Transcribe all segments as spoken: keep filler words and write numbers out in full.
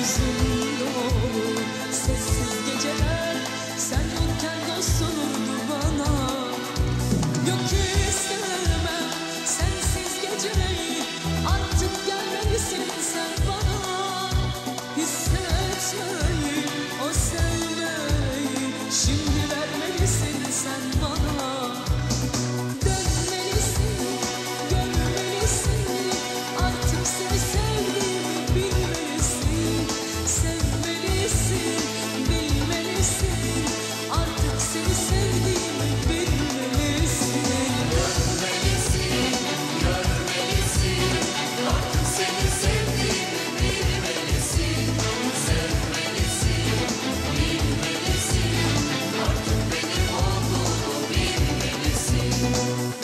hüzün dolu sessiz geceler, sen yokken dost olurdu bana. Yok istemem sensiz geceyi, artık gelmelisin sen bana. Hissetmeyi, o sevmeyi şimdi vermelisin sen bana. Dönmelisin, görmelisin, artık seni sevdiğimi bilmelisin. Sevmelisin, bilmelisin, artık seni sevdiğimi bilmelisin. Dönmelisin, görmelisin, artık seni sevdiğimi bilmelisin. Sevmelisin, bilmelisin, artık benim olduğumu bilmelisin.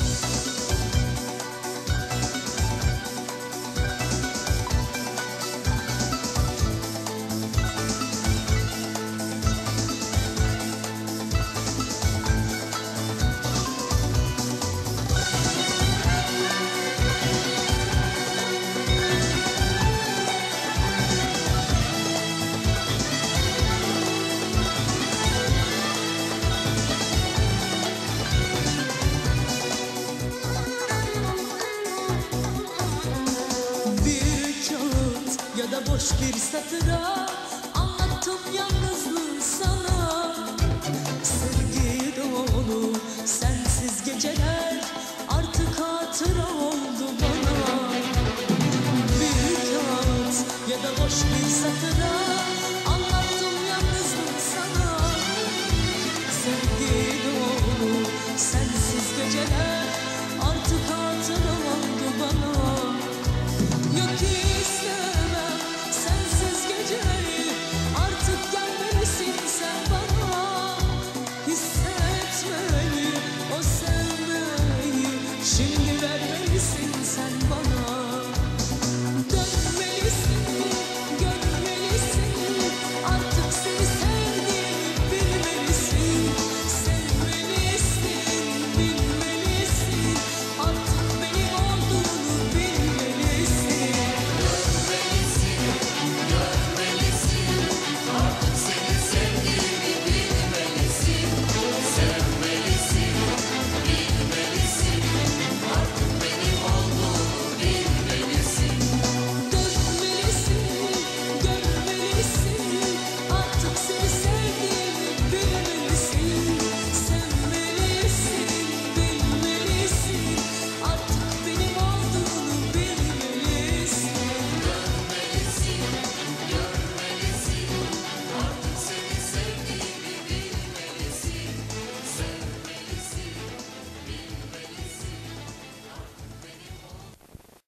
Bir kağıt ya da boş bir satıra anlattım yalnızlığı sana. Sevgi dolu sensiz geceler artık hatıra